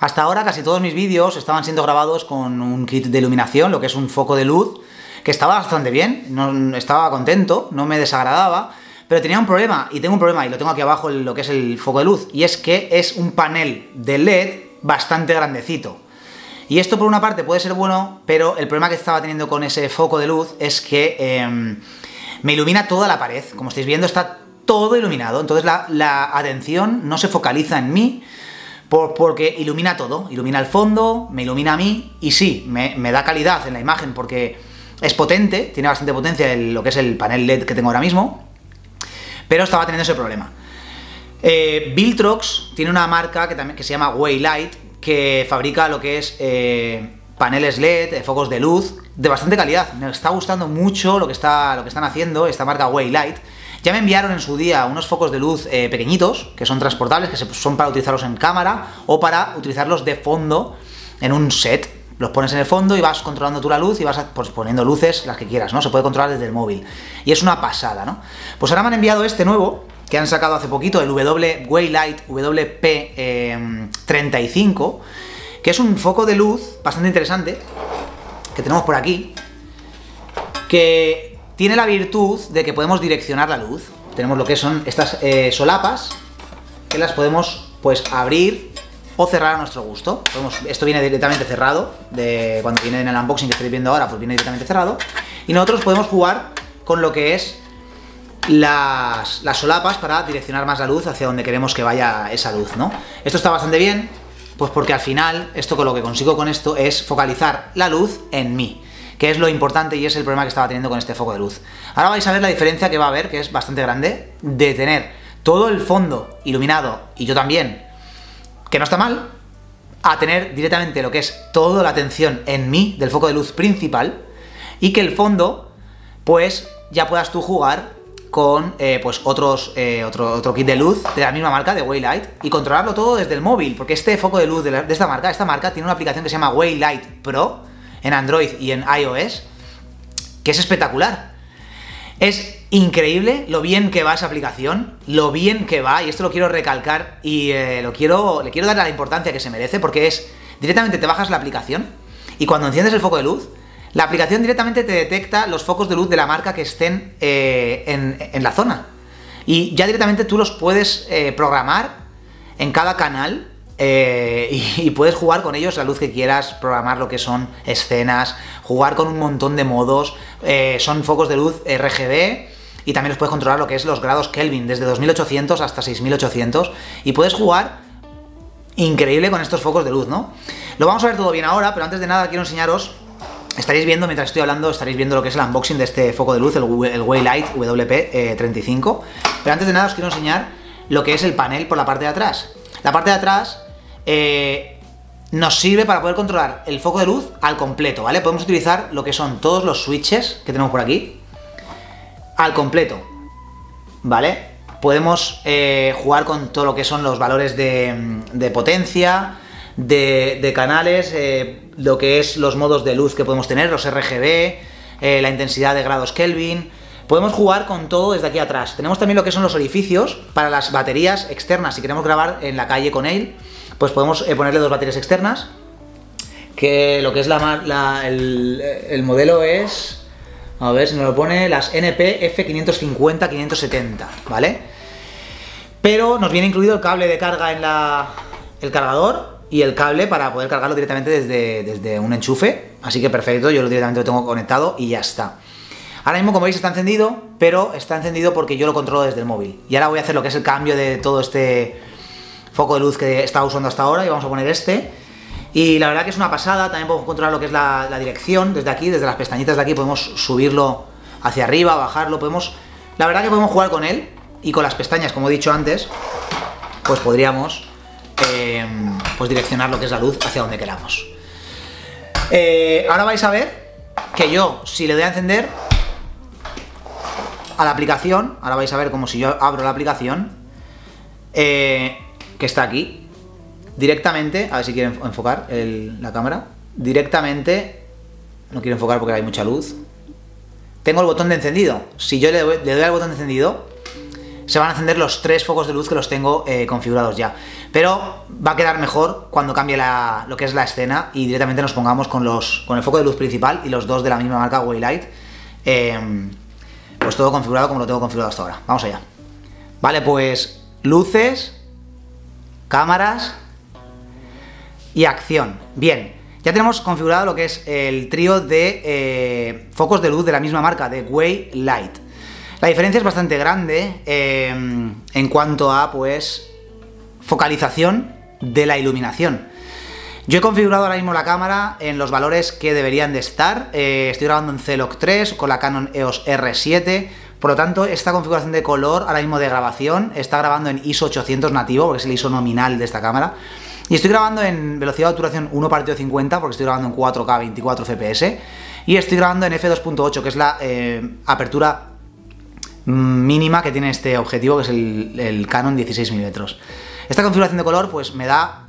Hasta ahora casi todos mis vídeos estaban siendo grabados con un kit de iluminación, lo que es un foco de luz, que estaba bastante bien, no, estaba contento, no me desagradaba, pero tenía un problema, y tengo un problema, y lo tengo aquí abajo, lo que es el foco de luz, y es que es un panel de LED bastante grandecito. Y esto por una parte puede ser bueno, pero el problema que estaba teniendo con ese foco de luz es que me ilumina toda la pared. Como estáis viendo, está todo iluminado, entonces la atención no se focaliza en mí, porque ilumina todo, ilumina el fondo, me ilumina a mí, y sí, me da calidad en la imagen porque es potente, tiene bastante potencia lo que es el panel LED que tengo ahora mismo, pero estaba teniendo ese problema. Viltrox tiene una marca que se llama Waylight, que fabrica lo que es paneles LED, focos de luz, de bastante calidad. Me está gustando mucho lo que están haciendo esta marca Waylight. Ya me enviaron en su día unos focos de luz pequeñitos, que son transportables, que son para utilizarlos en cámara o para utilizarlos de fondo en un set. Los pones en el fondo y vas controlando tú la luz y vas pues, poniendo luces, las que quieras, ¿no? Se puede controlar desde el móvil. Y es una pasada, ¿no? Pues ahora me han enviado este nuevo, que han sacado hace poquito, el Waylight WP35, que es un foco de luz bastante interesante, que tenemos por aquí, que tiene la virtud de que podemos direccionar la luz. Tenemos lo que son estas solapas, que las podemos pues abrir o cerrar a nuestro gusto. Esto viene directamente cerrado, cuando viene en el unboxing que estáis viendo ahora, pues viene directamente cerrado. Y nosotros podemos jugar con lo que es las solapas para direccionar más la luz hacia donde queremos que vaya esa luz, ¿no? Esto está bastante bien, pues porque al final, lo que consigo con esto es focalizar la luz en mí, que es lo importante y es el problema que estaba teniendo con este foco de luz. Ahora vais a ver la diferencia que va a haber, que es bastante grande, de tener todo el fondo iluminado, y yo también, que no está mal, a tener directamente lo que es toda la atención en mí, del foco de luz principal, y que el fondo, pues, ya puedas tú jugar con pues otro kit de luz de la misma marca, de Waylight, y controlarlo todo desde el móvil, porque este foco de luz de esta marca tiene una aplicación que se llama Waylight Pro, en Android y en iOS, que es espectacular. Es increíble lo bien que va esa aplicación, lo bien que va, y esto lo quiero recalcar y le quiero dar la importancia que se merece, porque directamente te bajas la aplicación y cuando enciendes el foco de luz, la aplicación directamente te detecta los focos de luz de la marca que estén en la zona. Y ya directamente tú los puedes programar en cada canal, y puedes jugar con ellos la luz que quieras, programar lo que son escenas, jugar con un montón de modos. Son focos de luz RGB y también los puedes controlar lo que es los grados Kelvin, desde 2800 hasta 6800, y puedes jugar increíble con estos focos de luz, ¿no? Lo vamos a ver todo bien ahora, pero antes de nada quiero enseñaros, estaréis viendo, mientras estoy hablando, estaréis viendo lo que es el unboxing de este foco de luz, el Waylight WP35, pero antes de nada os quiero enseñar lo que es el panel por la parte de atrás. La parte de atrás nos sirve para poder controlar el foco de luz al completo, ¿vale? Podemos utilizar lo que son todos los switches que tenemos por aquí al completo, ¿vale? Podemos jugar con todo lo que son los valores de potencia, de canales, lo que es los modos de luz que podemos tener, los RGB, la intensidad de grados Kelvin. Podemos jugar con todo desde aquí atrás. Tenemos también lo que son los orificios para las baterías externas. Si queremos grabar en la calle con él, pues podemos ponerle dos baterías externas. Que lo que es el modelo es... A ver si me lo pone, las NP F550-570, ¿vale? Pero nos viene incluido el cable de carga en el cargador y el cable para poder cargarlo directamente desde un enchufe. Así que perfecto, yo directamente lo tengo conectado y ya está. Ahora mismo, como veis, está encendido, pero está encendido porque yo lo controlo desde el móvil. Y ahora voy a hacer lo que es el cambio de todo este foco de luz que estaba usando hasta ahora y vamos a poner este. Y la verdad que es una pasada, también podemos controlar lo que es la dirección desde aquí, desde las pestañitas de aquí podemos subirlo hacia arriba, bajarlo, la verdad que podemos jugar con él y con las pestañas, como he dicho antes, pues podríamos pues direccionar lo que es la luz hacia donde queramos. Ahora vais a ver que yo, si le doy a encender a la aplicación, ahora vais a ver como si yo abro la aplicación, que está aquí, directamente, a ver si quieren enfocar la cámara, directamente, no quiero enfocar porque hay mucha luz, tengo el botón de encendido. Si yo le doy al botón de encendido, se van a encender los 3 focos de luz que los tengo configurados ya. Pero va a quedar mejor cuando cambie lo que es la escena y directamente nos pongamos con el foco de luz principal y los 2 de la misma marca, Waylight. Pues todo configurado como lo tengo configurado hasta ahora. Vamos allá. Vale, pues luces, cámaras y acción. Bien, ya tenemos configurado lo que es el trío de focos de luz de la misma marca, de Waylight. La diferencia es bastante grande en cuanto a, pues, focalización de la iluminación. Yo he configurado ahora mismo la cámara en los valores que deberían de estar. Estoy grabando en C-Log 3 con la Canon EOS R7. Por lo tanto, esta configuración de color ahora mismo de grabación está grabando en ISO 800 nativo, porque es el ISO nominal de esta cámara. Y estoy grabando en velocidad de obturación 1/50, porque estoy grabando en 4K 24 FPS. Y estoy grabando en f2.8, que es la apertura mínima que tiene este objetivo, que es el Canon 16mm. Esta configuración de color pues me da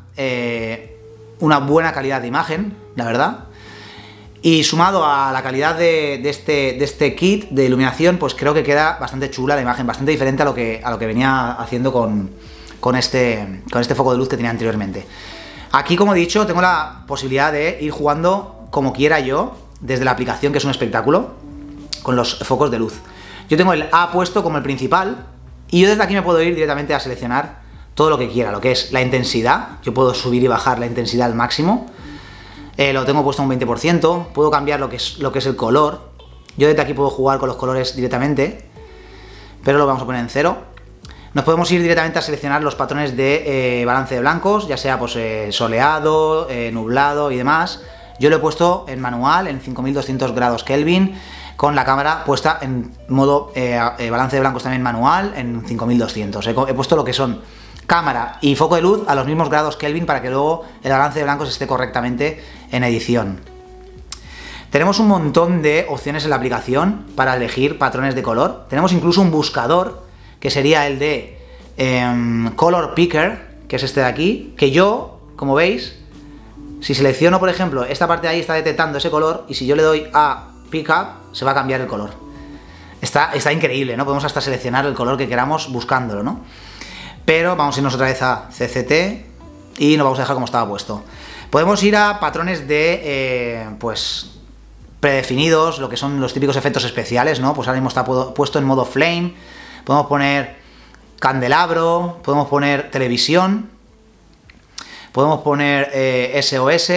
una buena calidad de imagen, la verdad. Y sumado a la calidad de este kit de iluminación, pues creo que queda bastante chula la imagen, bastante diferente a lo que venía haciendo con este foco de luz que tenía anteriormente. Aquí, como he dicho, tengo la posibilidad de ir jugando como quiera yo, desde la aplicación, que es un espectáculo, con los focos de luz. Yo tengo el A puesto como el principal, y yo desde aquí me puedo ir directamente a seleccionar todo lo que quiera, lo que es la intensidad. Yo puedo subir y bajar la intensidad al máximo. Lo tengo puesto a un 20%, puedo cambiar lo que es el color. Yo desde aquí puedo jugar con los colores directamente, pero lo vamos a poner en 0. Nos podemos ir directamente a seleccionar los patrones de balance de blancos, ya sea pues soleado, nublado y demás. Yo lo he puesto en manual, en 5200 grados Kelvin, con la cámara puesta en modo balance de blancos también manual, en 5200. He puesto lo que son cámara y foco de luz a los mismos grados Kelvin para que luego el balance de blancos esté correctamente en edición. Tenemos un montón de opciones en la aplicación para elegir patrones de color. Tenemos incluso un buscador, que sería el de Color Picker, que es este de aquí, que yo, como veis, si selecciono, por ejemplo, esta parte de ahí está detectando ese color, y si yo le doy a Pick Up, se va a cambiar el color. Está increíble, ¿no? Podemos hasta seleccionar el color que queramos buscándolo, ¿no? Pero vamos a irnos otra vez a CCT y nos vamos a dejar como estaba puesto. Podemos ir a patrones de, pues, predefinidos, lo que son los típicos efectos especiales, ¿no? Pues ahora mismo está puesto en modo flame. Podemos poner candelabro, podemos poner televisión, podemos poner SOS.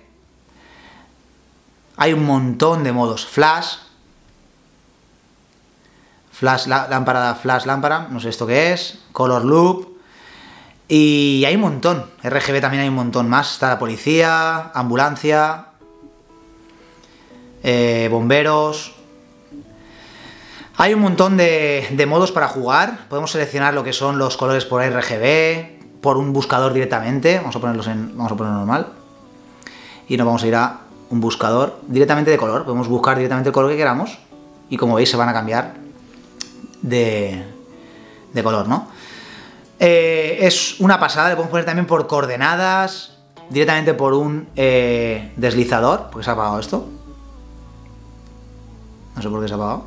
Hay un montón de modos. Flash lámpara, no sé esto qué es. Color loop. Y hay un montón. RGB también hay un montón más. Está la policía, ambulancia, bomberos. Hay un montón de modos para jugar. Podemos seleccionar lo que son los colores por RGB, por un buscador directamente. Vamos a ponerlo normal. Y nos vamos a ir a un buscador directamente de color. Podemos buscar directamente el color que queramos. Y como veis se van a cambiar de color, ¿no? Es una pasada. Le podemos poner también por coordenadas, directamente por un deslizador. ¿Por qué se ha apagado esto? No sé por qué se ha apagado.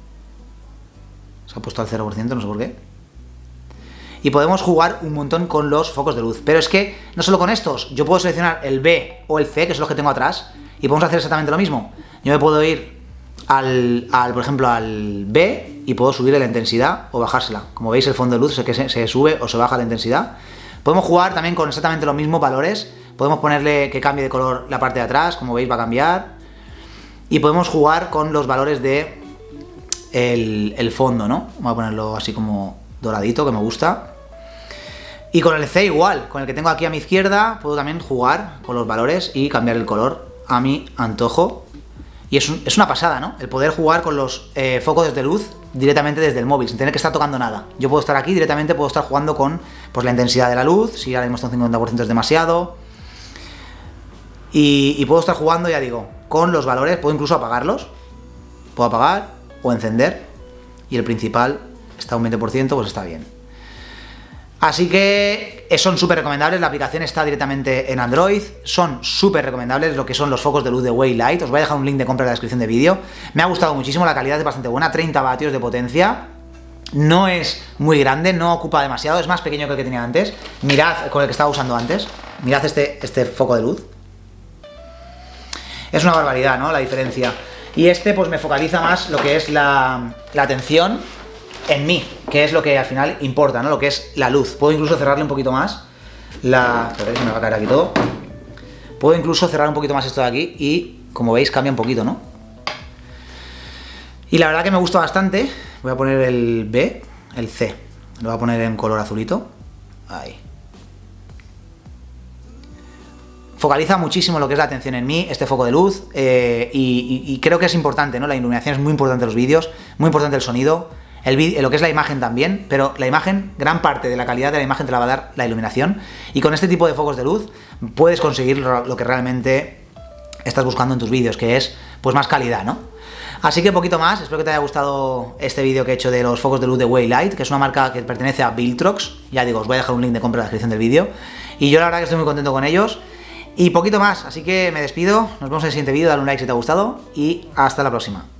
Se ha puesto al 0%, no sé por qué. Y podemos jugar un montón con los focos de luz. Pero es que no solo con estos. Yo puedo seleccionar el B o el C, que son los que tengo atrás, y podemos hacer exactamente lo mismo. Yo me puedo ir por ejemplo, al B, y puedo subir la intensidad o bajársela. Como veis, el fondo de luz es que se sube o se baja la intensidad. Podemos jugar también con exactamente los mismos valores. Podemos ponerle que cambie de color la parte de atrás, como veis va a cambiar. Y podemos jugar con los valores de el fondo, ¿no? Voy a ponerlo así como doradito, que me gusta. Y con el C igual, con el que tengo aquí a mi izquierda, puedo también jugar con los valores y cambiar el color a mi antojo. Y es una pasada, ¿no? El poder jugar con los focos de luz directamente desde el móvil, sin tener que estar tocando nada. Yo puedo estar aquí directamente, puedo estar jugando con pues, la intensidad de la luz, si ahora mismo está un 50% es demasiado. Y puedo estar jugando, ya digo, con los valores, puedo incluso apagarlos. Puedo apagar o encender. Y el principal está a un 20%, pues está bien. Así que son súper recomendables, la aplicación está directamente en Android, son súper recomendables lo que son los focos de luz de Waylight. Os voy a dejar un link de compra en la descripción de vídeo. Me ha gustado muchísimo, la calidad es bastante buena, 30 vatios de potencia. No es muy grande, no ocupa demasiado, es más pequeño que el que tenía antes. Mirad con el que estaba usando antes. Mirad este foco de luz. Es una barbaridad, ¿no? La diferencia. Y este pues me focaliza más lo que es la atención en mí, que es lo que al final importa, ¿no? Lo que es la luz. Puedo incluso cerrarle un poquito más. Espera, se me va a caer aquí todo. Puedo incluso cerrar un poquito más esto de aquí y, como veis, cambia un poquito, ¿no? Y la verdad que me gusta bastante. Voy a poner el B, el C. Lo voy a poner en color azulito. Ahí. Focaliza muchísimo lo que es la atención en mí, este foco de luz, y creo que es importante, ¿no? La iluminación es muy importante en los vídeos, muy importante el sonido, lo que es la imagen también, pero la imagen, gran parte de la calidad de la imagen te la va a dar la iluminación, y con este tipo de focos de luz puedes conseguir lo que realmente estás buscando en tus vídeos, que es pues más calidad, ¿no? Así que poquito más, espero que te haya gustado este vídeo que he hecho de los focos de luz de Waylight, que es una marca que pertenece a Viltrox. Ya digo, os voy a dejar un link de compra en la descripción del vídeo, y yo la verdad que estoy muy contento con ellos. Y poquito más, así que me despido, nos vemos en el siguiente vídeo, dale un like si te ha gustado y hasta la próxima.